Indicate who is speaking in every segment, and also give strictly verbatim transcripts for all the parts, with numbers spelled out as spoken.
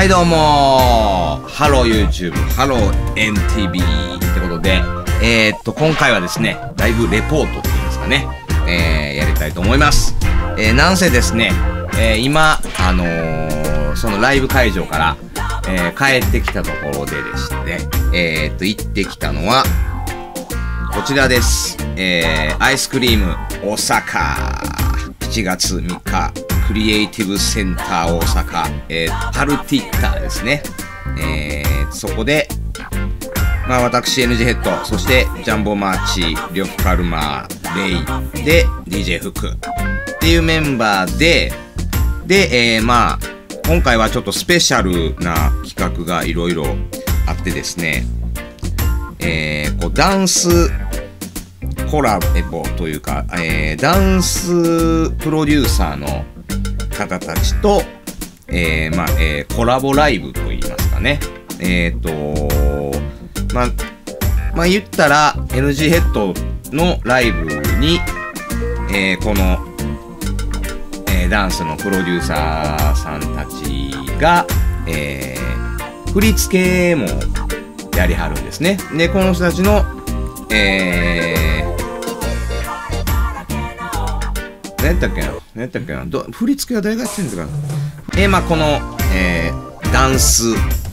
Speaker 1: はいどうもー、ハロー YouTube、ハロー エヌティービー ってことで、えー、っと、今回はですね、ライブレポートっていうんですかね、えー、やりたいと思います。えー、なんせですね、えー、今、あのー、そのライブ会場から、えー、帰ってきたところででして、えー、っと、行ってきたのは、こちらです。えー、アイスクリーム大阪、しちがつみっか、クリエイティブセンター大阪、えー、パルティッターですね。えー、そこで、まあ私 エヌジー ヘッド、そしてジャンボマーチ、リョフカルマー、レイで ディージェー フクっていうメンバーで、で、えー、まあ今回はちょっとスペシャルな企画がいろいろあってですね、えー、こうダンスコラボというか、えー、ダンスプロデューサーの方たちと、えー、まあ、えー、コラボライブといいますかね。えっと、まあ、まあ言ったら エヌジー ヘッドのライブに、えー、この、えー、ダンスのプロデューサーさんたちが、えー、振り付けもやりはるんですね。で、この人たちの、えー、何やったっけな何やったっけなど振り付けは誰がやってんのかなえー、まあこの、えー、ダンス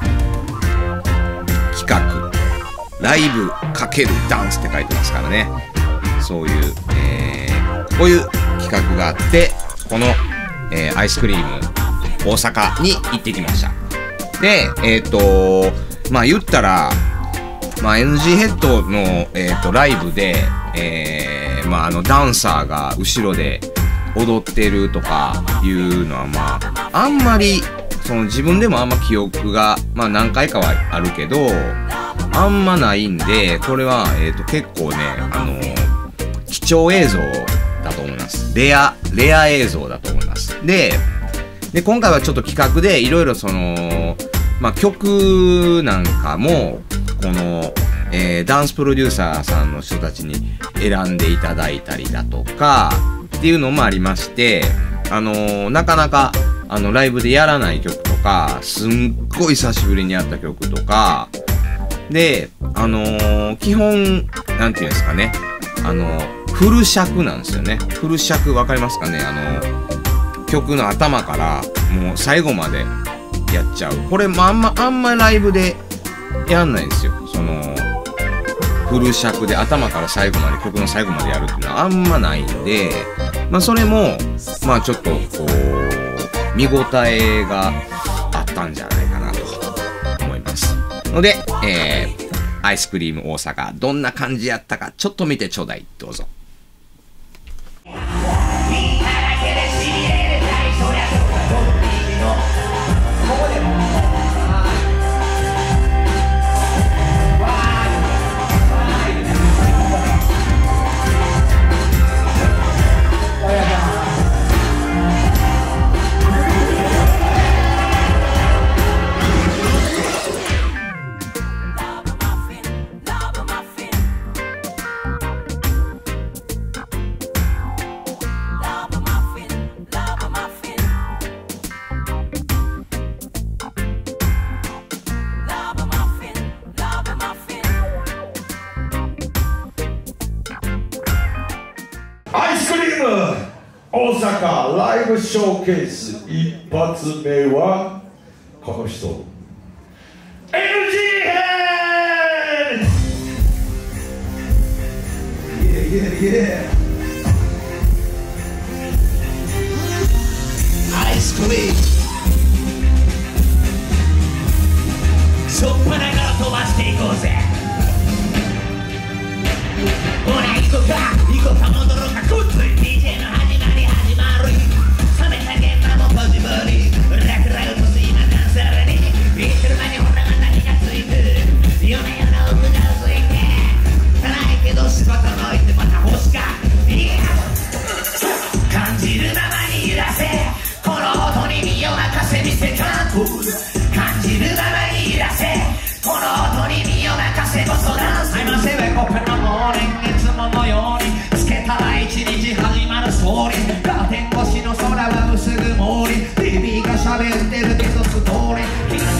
Speaker 1: 企画ライブ×ダンスって書いてますからね。そういう、えー、こういう企画があって、この、えー、アイスクリーム大阪に行ってきました。で、えっと、まあ言ったら、まあ エヌジー ヘッドの、えー、とライブで、えー、まああのダンサーが後ろで踊ってるとかいうのはまああんまりその自分でもあんま記憶がまあ何回かはあるけどあんまないんで、これはえっと結構ねあのー、貴重映像だと思います。レアレア映像だと思います。でで今回はちょっと企画でいろいろそのまあ曲なんかもこの、えー、ダンスプロデューサーさんの人たちに選んでいただいたりだとかっていうのもありまして、あのー、なかなかあのライブでやらない曲とかすんごい久しぶりにやった曲とかで、あのー、基本なんていうんですかね、あのー、フル尺なんですよね。フル尺わかりますかね。あのー、曲の頭からもう最後までやっちゃう。これもあんまあんまライブでやんないんですよ。そのフル尺で頭から最後まで曲の最後までやるっていうのはあんまないんで、まあそれもまあちょっとこう見応えがあったんじゃないかなと思いますので、えー、アイスクリーム大阪どんな感じやったかちょっと見てちょうだい。どうぞ。
Speaker 2: アイスクリーム大阪ライブショーケース一発目はこの人 エヌジー ヘッド イエイエイエイアイスクリームしょっぱなから飛ばしていこうぜ。ほら行こうか行こうか戻ろうかこっつい ディージェー の始まり始まる冷めた現場もポジブリラクラウトス今ダンサーにビートル間にほらまた火がついて夜な夜な奥がついて辛いけど仕事のいてまた星かいや感じるままに揺らせこの音に身を任せ見せた感じるままに揺らせこの音に身を任せこそダンスI'm a seven openのモーニングいつものようにつけたら一日始まるストーリーカーテン越しの空は薄曇り ティーブイ が喋ってるけどストーリー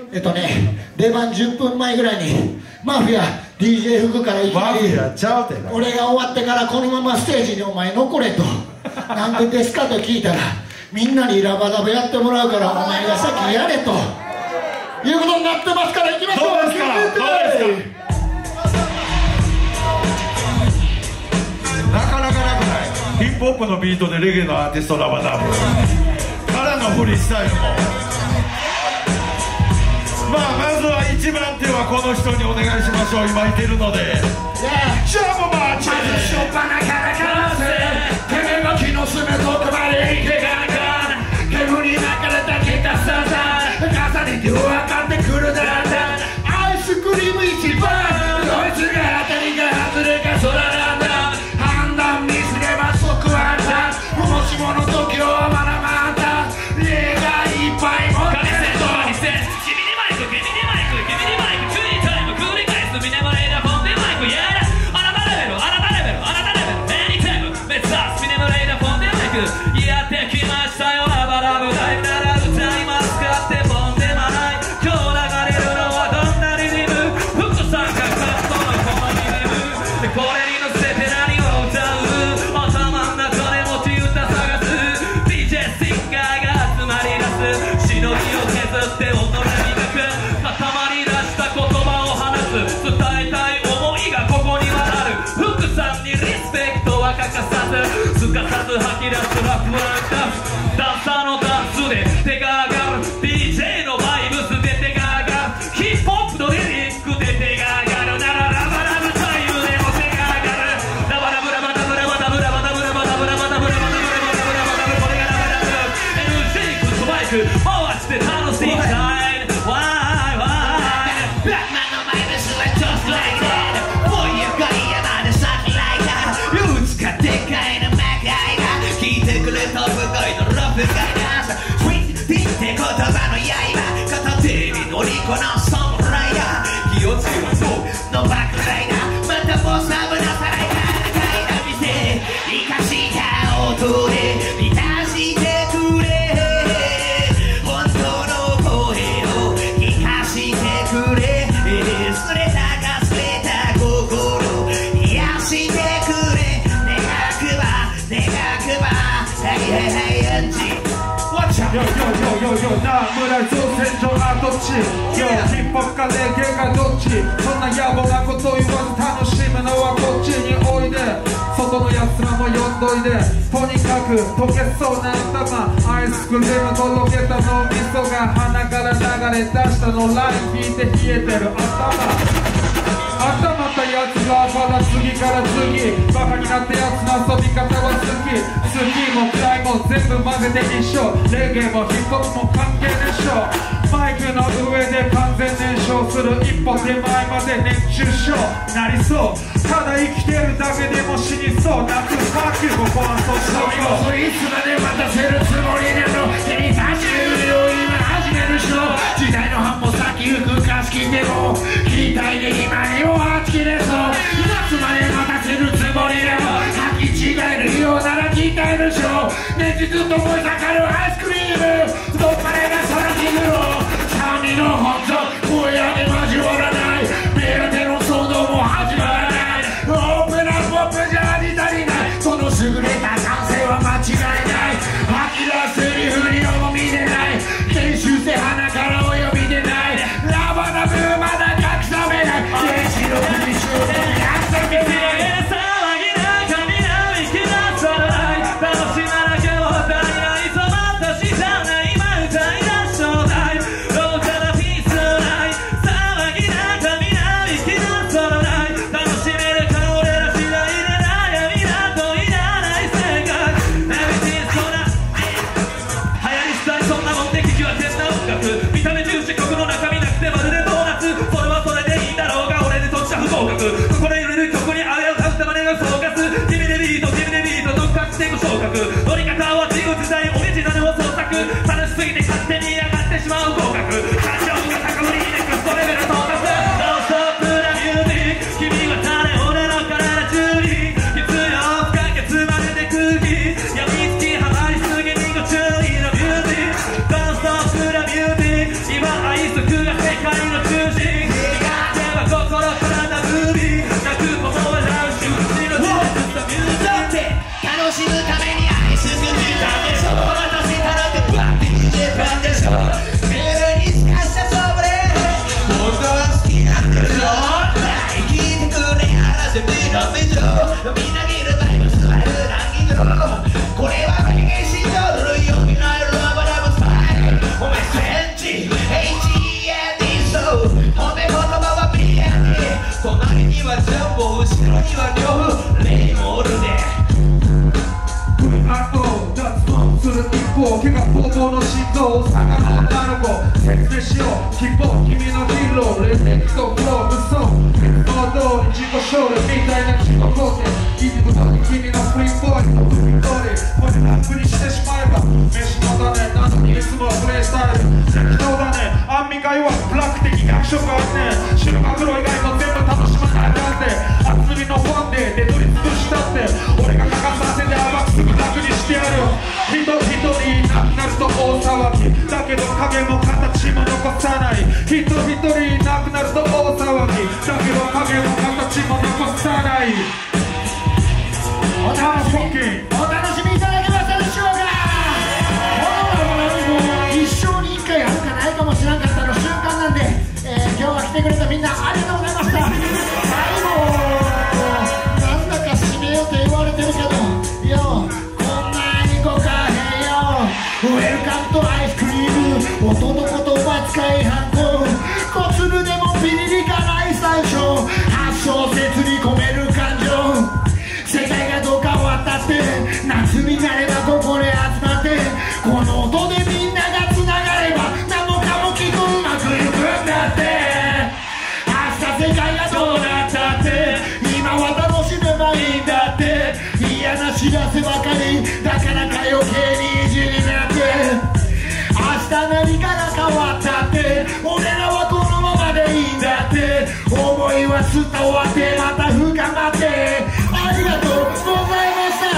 Speaker 3: えっとね、出番じゅっぷんまえぐらいにマフィア ディージェー 服からいきなり俺が終わってからこのままステージにお前残れとなんでですかと聞いたら、みんなにラバダブやってもらうからお前が先やれということになってますから、いきましょう。
Speaker 4: どうですか、どうですか。なかなかなくない。ヒップホップのビートでレゲエのアーティストラバダブからのフリースタイルも、まあまずはいちばん手はこの人にお願いしましょう。今いてるので、じゃあもうマーチ。まずしょっぱなからからせてめえが気のすめ遠くまで行けがなか煙に巻かれたギターささ重ねて分かってくるだんだんアイスクリーム一番こいつが当たりが外れか空なんだ判断ミスれば即あんたもしもの時はまだまた例がいっぱい持ってるとやってきましたよ、ラバラブライブなら歌いますかってポンでもない。今日流れるのはどんなリズム、副三角カットのこのリズムでこれに乗せて何を歌う、頭の中で持ち歌探す ディージェー シンガーが集まり出す、しのぎを削って音で磨く、固まり出した言葉を話す、伝えたい思いがここにはある。福さんにリスペクトは欠かさず、すかさず吐き出すラップはダンサーのダンスで手が上がる、 ディージェー のバイブスで手が上がる、ヒップホップのリリックで手が上がるならラバラブタイムでも手が上がる。ラバラブラバダブラバダブラバダブラバダブラバダブラバダブラバダブラバダブラバダブ、これがラバラブ エヌジー クットバイク回して楽しいタイムワイワイブラックマンのバイブスは just like that こういうガイアまでサキライタールーツがでかいのマカイが聞いてくれたぶかいのラブガイダンススイートピンって言葉の刃片手に乗りこなすサムライダー、気をつけろそうのバックライダー、またもうサブなさないからガイダ見せ生かした音で満たしてくれ、本当の声を聞かしてくれ、すれたかすれた心癒してくれ、願くば願くばはいはいはいアンチよよよよよな村造船所はどっちよ、ヒップホップかレゲエがどっち、そんな野暮なこと言わず楽しむのはこっちにおいで、外のやつらも呼んどいで、とにかく溶けそうな頭、アイスクリームとろけた脳みそが鼻から流れ出したの、ライン引いて冷えてる頭頭ったやつがまだ次から次、バカになったやつの遊び方は好き、好きも嫌いも全部混ぜて一緒、レゲエもヒップホップも関係でしょ、マイクの上で完全燃焼する一歩手前まで熱中症なりそう、ただ生きてるだけでも死にそう、夏サーキューも壊そうそういつまで待たせるつもりなの、君たちよ今始める人、時代の半歩先行く貸し切っても期待で今にもはち切れそう、夏まで待たせるつもりでも履き違えるようなら聞いてるでしょ、ねじずっと燃え盛るアイスクリームどっかでが空にぐろ神の本当声やで交わらない、ベルでの騒動も始まらない、オープナーポップじゃ味足りない、その優れた感性は間違いない、吐き出すセリフに重みでない、研修生鼻からお呼びでない、ラバダブまだ隠さめない、原子の首集で約束でない騒ぎなんかみなびき出さない、楽しまなきゃもったいない、その年じゃない今歌い出しちょうだい、ローカルピースない騒ぎなんかみなびき出さない、楽しめるか俺ら次第で悩みなどいらない世界 Everything そんな流行りしたいそんなもんで聞きは絶な音楽、見た目重視曲の中身なくてまるでドーナツ、それはそれでいいだろうが俺でとっちゃ不合格、ここで揺れる曲にあれを歌うたまねが総括、君でビート君でビートどっかしていく昇格、乗り方は自由自在オリジナルを創作、楽しすぎて勝手に嫌がってしまう合格、感情が高ぶりネクストレベル到達、ノンストップなミュージック、君は誰俺の体中に必要不可欠までで空気、やみつきハマりすぎにご注意のミュージック、ノンストップなミュージック、今アイスクが界の中心では心からブービー泣く子も笑う瞬時の事実とミュージック
Speaker 2: 楽しむために愛する時間でしょ私たらってバンディージェバンでしょメールに透かしたそぶれ本当は好きなんでしょ聞いてくれあらせみの美女みなぎるバイブスワイルランキングこれは経験しとるよみなラバラバスタイルお前センチ エイチイーエヌディー そう褒め言葉はビエンディ隣にはジャンボ後ろには両夫レイもおるで
Speaker 5: あの脱毛する一方毛がボーボーの心臓を探る女の子説明しよう希望君のヒーローレフレクトフロー無双王道に自己勝利みたいな自己肯定いつも君のフリーボーイのフリーボーイこれラップにしてしまえば飯のだねなのにいつもプレイスタイル適当だねアンミカいわくブラック的学食あるね白マグロ以外も全部楽しまないなんて厚みのファンでデトリ潰したって俺が書かさせて甘くすぐ楽にしてやる人一人いなくなると大騒ぎだけど影も形も残さない人一人いなくなると大騒ぎだけど影も形も残さない
Speaker 3: お楽しみお楽しみいただけましたでしょうか。一生に一回あるかないかもしれなかったの瞬間なんで、えー、今日は来てくれたみんなありがとうございました。最後なんだか締めようと言われてるけどよこんなにごかへんよウェルカムとアイスクリーム音の言葉使いはんこ小粒でもビリリがない最初発想説に込める感情世界がどうか終わったって夏になればここで集まってこの音でみんながつながれば何もかもきっとうまくいくんだって明日世界がどうなったって今は楽しめばいいんだって嫌な知らせばかりだからか余計に意地になって明日何かが変わったって俺らはこのままでいいんだって思いは伝わってまた深まってありがとうございました。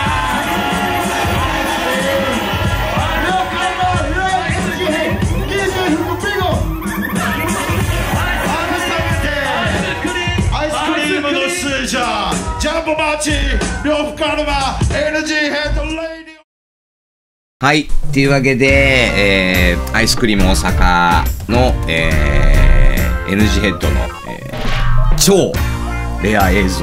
Speaker 5: アイスクリームのスイジャージャンボマーチ呂布カルマ エヌジー ヘッドレイディオ
Speaker 1: はい。というわけで、えー、アイスクリーム大阪の、えー、エヌジー ヘッドの、えー、超レア映像。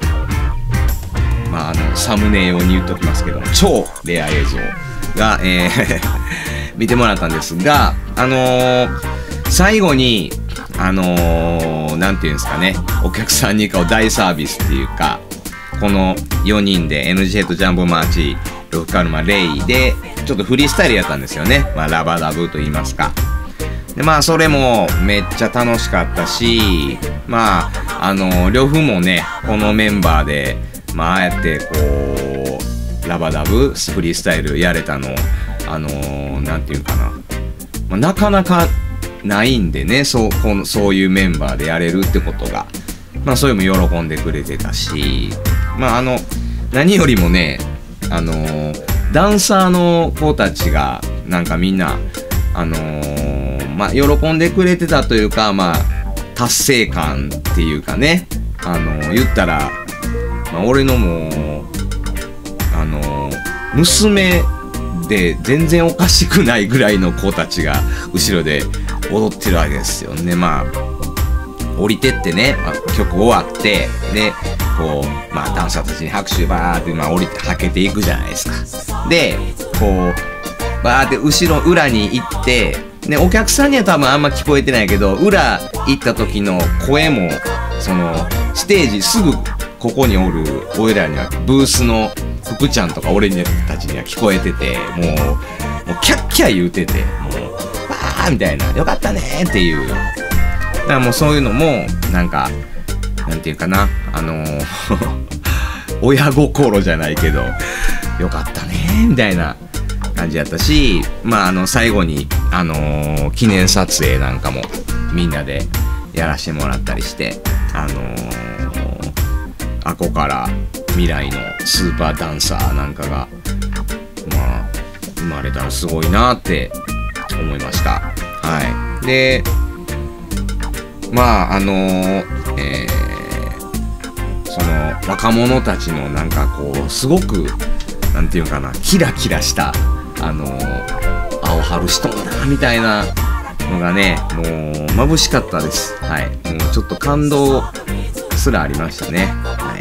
Speaker 1: まあ、あの、サムネ用に言っときますけど、超レア映像が、えー、見てもらったんですが、あのー、最後に、あのー、なんていうんですかね、お客さんにこう大サービスっていうか、このよにんで エヌジー ヘッドジャンボマーチ、呂布カルマ、レイで、ちょっとフリースタイルやったんですよね。まあ、ラバダブと言いますか。で、まあ、それもめっちゃ楽しかったし、まあ、あの、呂布もね、このメンバーで、まあ、ああやって、こう、ラバダブ、フリースタイルやれたの、あのー、なんていうかな。まあ、なかなかないんでね、そう、この、そういうメンバーでやれるってことが。まあ、それも喜んでくれてたし、まあ、あの、何よりもね、あのー、ダンサーの子たちが、なんかみんな、あのー、まあ、喜んでくれてたというか、まあ、達成感っていうかね、あのー、言ったら、まあ、俺のもう、あのー、娘で全然おかしくないぐらいの子たちが後ろで踊ってるわけですよね。まあ、降りてってね、まあ、曲終わって、で、こう、まあ、ダンサーたちに拍手バーって、まあ、降りてはけていくじゃないですか。で、こう、バーって後ろ、裏に行って、で、お客さんには多分あんま聞こえてないけど、裏行った時の声も、その、ステージすぐここにおる、俺らには、ブースの福ちゃんとか俺たちには聞こえてて、もう、もうキャッキャ言うてて、もう、わーみたいな、よかったねーっていう。だからもうそういうのも、なんか、なんていうかな、あのー、親心じゃないけど、よかったねーみたいな感じやったし、まあ、あの、最後に、あのー、記念撮影なんかもみんなでやらしてもらったりして、あのー、あこから未来のスーパーダンサーなんかが、まあ、生まれたらすごいなって思いました。はい。で、 まああのー、えー、その若者たちのなんかこうすごくなんていうかな、キラキラしたあのー、青春しとんなみたいなのがね、もう眩しかったです。はい、もうちょっと感動すらありましたね。はい、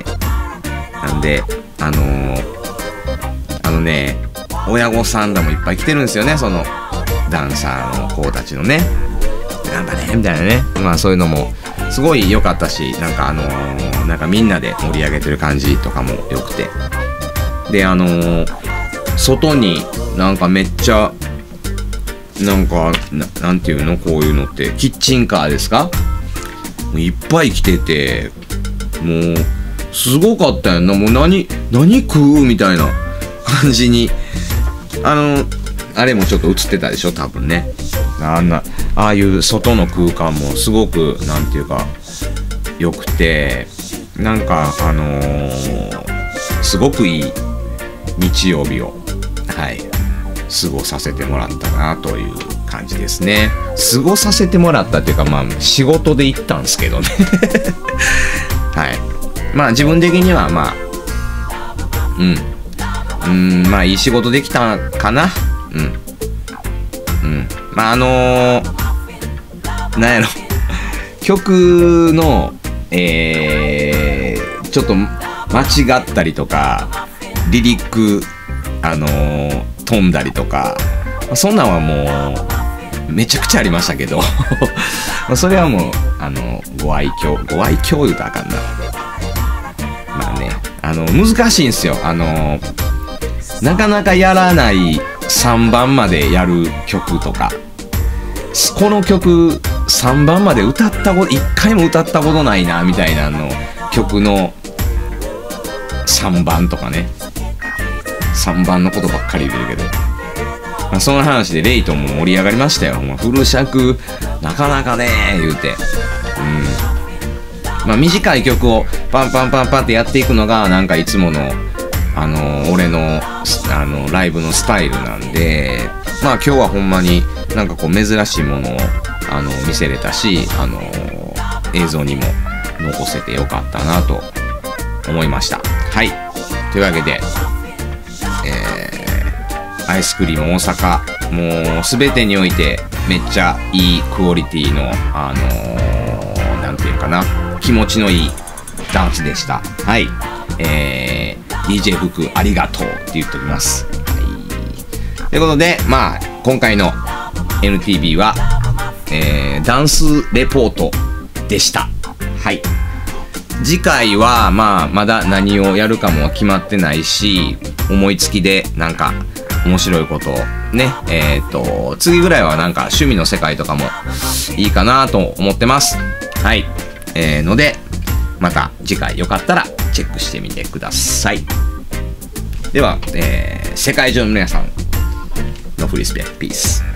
Speaker 1: なんであのー、あのね、親御さんらもいっぱい来てるんですよね、そのダンサーの子たちのね、なんだねみたいなね、まあそういうのもすごい良かったし、なんかあのー、なんかみんなで盛り上げてる感じとかも良くて、であのー、外になんかめっちゃなんか な, なんていうのこういうのってキッチンカーですか、もういっぱい来てて、もうすごかったよな、もう何何食うみたいな感じに、あのあれもちょっと映ってたでしょ多分ね。あんなああいう外の空間もすごくなんていうか良くて、なんかあのー、すごくいい日曜日をはい過ごさせてもらったなという感じですね。過ごさせてもらったっていうか、まあ仕事で行ったんですけどねはい、まあ自分的にはまあうんうんまあいい仕事できたかな。うんうんまああのー、なんやろ曲のえー、ちょっと間違ったりとかリリックあのー、飛んだりとか、そんなんはもうめちゃくちゃありましたけどそれはもうあのご愛嬌ご愛嬌言うたらあかんな。まあね、あの難しいんですよ。あのなかなかやらないさんばんまでやる曲とか、この曲さんばんまで歌ったこといっかいも歌ったことないなみたいなの曲のさんばんとかね、さんばんのことばっかり言うけど、まあ、その話でレイトも盛り上がりましたよ。まあ、フル尺なかなかね言うて、うんまあ、短い曲をパンパンパンパンってやっていくのがなんかいつものあのー、俺のあのライブのスタイルなんで、まあ今日はほんまになんかこう珍しいものをあの見せれたし、あのー、映像にも残せてよかったなと思いました。はい、というわけで、えー、アイスクリーム大阪、もう全てにおいてめっちゃいいクオリティのあのー、なんていうかな、気持ちのいいダンスでした。はい、えーディージェー 福ありがとうって言っておきます。はい、ということで、まあ今回の エヌティービー は、えー、ダンスレポートでした。はい。次回はまあまだ何をやるかも決まってないし、思いつきでなんか面白いことをね、えっと次ぐらいはなんか趣味の世界とかもいいかなと思ってます。はい。えー、のでまた次回よかったらチェックしてみてください。では、えー、世界中の皆さんのフリースペアピース。